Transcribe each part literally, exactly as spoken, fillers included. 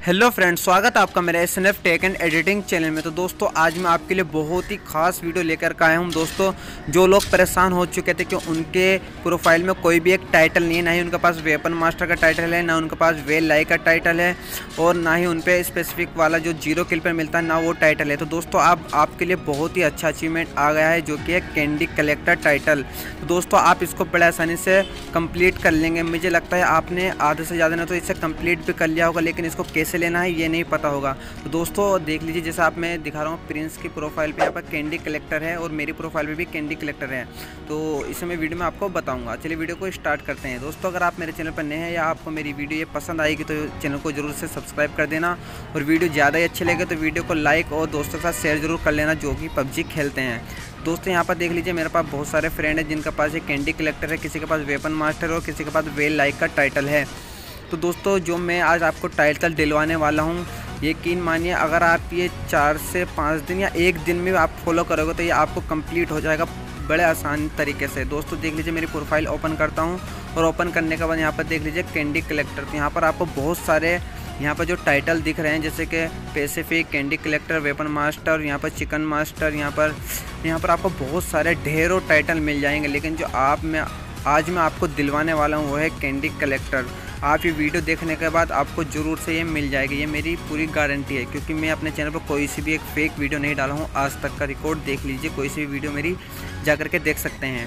Hello friends, स्वागत है आपका मेरे S N F tech and editing channel में। तो दोस्तों आज मैं आपके लिए बहुत ही खास वीडियो लेकर के आया हूँ। दोस्तों जो लोग परेशान हो चुके थे कि उनके प्रोफाइल में कोई भी एक टाइटल नहीं है, ना ही उनके पास वेपन मास्टर का टाइटल है, ना उनके पास वेल लाई का टाइटल है, और ना ही उन पर स्पेसिफिक वाला जो जीरो किल पर मिलता है ना वो टाइटल है। तो दोस्तों आप आपके लिए बहुत ही अच्छा अचीवमेंट आ गया है जो कि है कैंडी कलेक्टर टाइटल। तो दोस्तों आप इसको बड़े आसानी से कंप्लीट कर लेंगे। मुझे लगता है आपने आधे से ज़्यादा ने तो इसे कंप्लीट भी कर लिया होगा, लेकिन इसको कैसे लेना है ये नहीं पता होगा। तो दोस्तों देख लीजिए, जैसा आप मैं दिखा रहा हूँ प्रिंस की प्रोफाइल पे यहाँ पर कैंडी कलेक्टर है और मेरी प्रोफाइल पे भी कैंडी कलेक्टर है। तो इसे मैं वीडियो में आपको बताऊंगा। चलिए वीडियो को स्टार्ट करते हैं। दोस्तों अगर आप मेरे चैनल पर नए हैं या आपको मेरी वीडियो ये पसंद आएगी तो चैनल को जरूर से सब्सक्राइब कर देना, और वीडियो ज़्यादा ही अच्छी लगे तो वीडियो को लाइक और दोस्तों के साथ शेयर जरूर कर लेना जो कि पबजी खेलते हैं। दोस्तों यहाँ पर देख लीजिए, मेरे पास बहुत सारे फ्रेंड हैं जिनके पास एक कैंडी कलेक्टर है, किसी के पास वेपन मास्टर और किसी के पास वेल लाइक का टाइटल है। तो दोस्तों जो मैं आज आपको टाइटल दिलवाने वाला हूँ, यकीन मानिए अगर आप ये चार से पाँच दिन या एक दिन में आप फॉलो करोगे तो ये आपको कंप्लीट हो जाएगा बड़े आसान तरीके से। दोस्तों देख लीजिए, मेरी प्रोफाइल ओपन करता हूँ और ओपन करने के बाद यहाँ पर देख लीजिए कैंडी कलेक्टर। तो यहाँ पर आपको बहुत सारे यहाँ पर जो टाइटल दिख रहे हैं, जैसे कि Pacific, candy collector, weapon master, यहाँ पर चिकन मास्टर, यहाँ पर यहाँ पर आपको बहुत सारे ढेरों टाइटल मिल जाएंगे। लेकिन जो आप मैं आज मैं आपको दिलवाने वाला हूँ वो है कैंडी कलेक्टर। आप ये वीडियो देखने के बाद आपको ज़रूर से ये मिल जाएगी, ये मेरी पूरी गारंटी है, क्योंकि मैं अपने चैनल पर कोई सी भी एक फेक वीडियो नहीं डाला हूँ आज तक का। रिकॉर्ड देख लीजिए, कोई सी भी वीडियो मेरी जा कर के देख सकते हैं।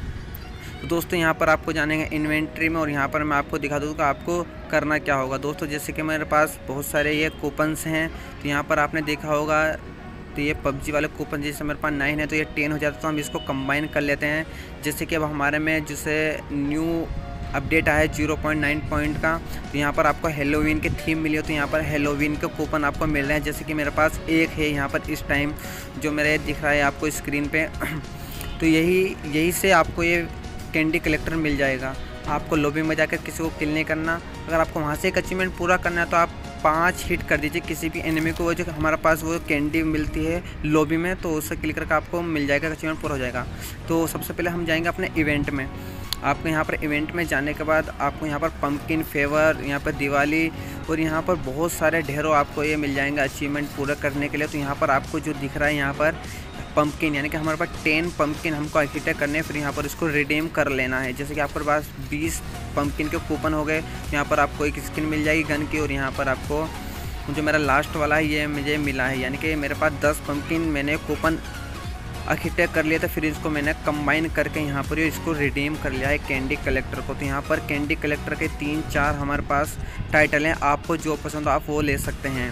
तो दोस्तों यहाँ पर आपको जाने हैं इन्वेंट्री में, और यहाँ पर मैं आपको दिखा दूँ कि आपको करना क्या होगा। दोस्तों जैसे कि मेरे पास बहुत सारे ये कूपन्स हैं, तो यहाँ पर आपने देखा होगा तो ये पबजी वाले कूपन जैसे मेरे पास नाइन है तो ये टेन हो जाता है, तो हम इसको कंबाइन कर लेते हैं। जैसे कि अब हमारे में जैसे न्यू अपडेट आया है ज़ीरो पॉइंट नाइन पॉइंट का, तो यहाँ पर आपको हेलोवीन की थीम मिली हो, तो यहाँ पर हेलोवीन के कूपन आपको मिल रहे हैं। जैसे कि मेरे पास एक है यहाँ पर इस टाइम जो मेरे दिख रहा है आपको स्क्रीन पे तो यही यही से आपको ये कैंडी कलेक्टर मिल जाएगा। आपको लॉबी में जाकर किसी को किल नहीं करना। अगर आपको वहाँ से एक अचीवमेंट पूरा करना है तो आप पाँच हिट कर दीजिए किसी भी एनिमी को, वो जो हमारे पास वो कैंडी मिलती है लॉबी में, तो उससे क्लिक करके आपको मिल जाएगा, अचीवमेंट पूरा हो जाएगा। तो सबसे पहले हम जाएंगे अपने इवेंट में। आपको यहाँ पर इवेंट में जाने के बाद आपको यहाँ पर पंपकिन फेवर, यहाँ पर दिवाली और यहाँ पर बहुत सारे ढेरों आपको ये मिल जाएंगे अचीवमेंट पूरा करने के लिए। तो यहाँ पर आपको जो दिख रहा है यहाँ पर पंपकिन, यानी कि हमारे पास टेन पंपकिन हमको इकट्ठे करने, फिर यहाँ पर इसको रिडीम कर लेना है। जैसे कि आपके पास बीस पंपकिन के कूपन हो गए, यहाँ पर आपको एक स्किन मिल जाएगी गन की, और यहाँ पर आपको जो मेरा लास्ट वाला है ये मुझे मिला है, यानी कि मेरे पास दस पंपकिन मैंने कूपन इकट्ठे कर लिया था, फिर इसको मैंने कंबाइन करके यहाँ पर इसको रिडीम कर लिया है कैंडी कलेक्टर को। तो यहाँ पर कैंडी कलेक्टर के तीन चार हमारे पास टाइटल हैं, आपको जो पसंद हो आप वो ले सकते हैं।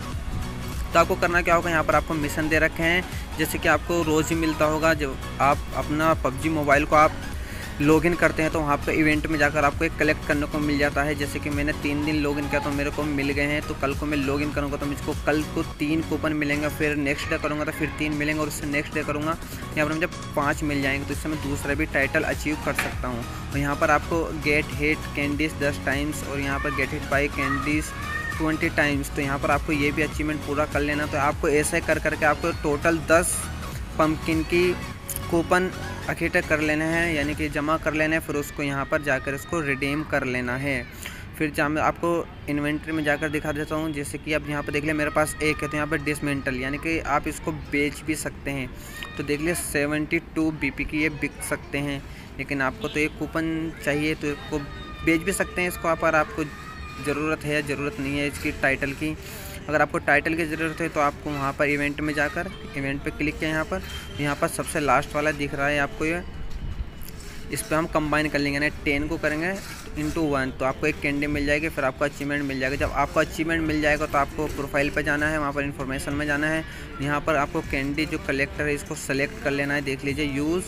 तो आपको करना क्या होगा, यहाँ पर आपको मिशन दे रखे हैं, जैसे कि आपको रोज़ ही मिलता होगा। जब आप अपना पबजी मोबाइल को आप लॉगिन करते हैं तो वहाँ पर इवेंट में जाकर आपको एक कलेक्ट करने को मिल जाता है। जैसे कि मैंने तीन दिन लॉगिन किया तो मेरे को मिल गए हैं, तो कल को मैं लॉगिन करूँगा तो मुझको कल को तीन कूपन मिलेंगे, फिर नेक्स्ट डे करूँगा तो फिर तीन मिलेंगे, और उससे नेक्स्ट डे करूँगा यहाँ पर मुझे पाँच मिल जाएंगे। तो इससे मैं दूसरा भी टाइटल अचीव कर सकता हूँ। और यहाँ पर आपको गेट हिट कैंडीज दस टाइम्स, और यहाँ पर get hit by candies twenty times. तो यहाँ पर आपको ये भी अचीवमेंट पूरा कर लेना। तो आपको ऐसे कर करके आपको टोटल दस पंपकिन की कूपन इकट्ठे कर लेने हैं, यानी कि जमा कर लेने हैं, फिर उसको यहाँ पर जाकर इसको रिडीम कर लेना है। फिर जहाँ मैं आपको इन्वेंट्री में जाकर दिखा देता हूँ। जैसे कि अब यहाँ पर देख लिया मेरे पास एक है, तो यहाँ पर डिसमेंटल, यानी कि आप इसको बेच भी सकते हैं। तो देख लिया सेवेंटी टू बी पी की ये बिक सकते हैं, लेकिन आपको तो एक कूपन चाहिए तो इसको बेच भी सकते हैं इसको आप, और आपको ज़रूरत है या ज़रूरत नहीं है इसकी टाइटल की। अगर आपको टाइटल की ज़रूरत है तो आपको वहाँ पर इवेंट में जाकर इवेंट पे क्लिक किया, यहाँ पर यहाँ पर सबसे लास्ट वाला दिख रहा है आपको ये, इस पर हम कंबाइन कर लेंगे, ना टेन को करेंगे इंटू वन, तो आपको एक कैंडी मिल जाएगी, फिर आपको अचीवमेंट मिल जाएगा। जब आपको अचीवमेंट मिल जाएगा तो आपको प्रोफाइल पर जाना है, वहाँ पर इन्फॉर्मेशन में जाना है, यहाँ पर आपको कैंडी जो कलेक्टर है इसको सेलेक्ट कर लेना है। देख लीजिए यूज़,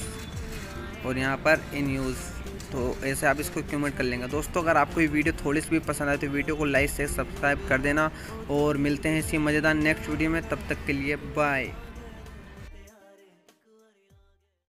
और यहाँ पर इन यूज़, तो ऐसे आप इसको एक्यूमुलेट कर लेंगे। दोस्तों अगर आपको ये वीडियो थोड़ी सी भी पसंद आए तो वीडियो को लाइक से सब्सक्राइब कर देना, और मिलते हैं इसी मज़ेदार नेक्स्ट वीडियो में। तब तक के लिए बाय।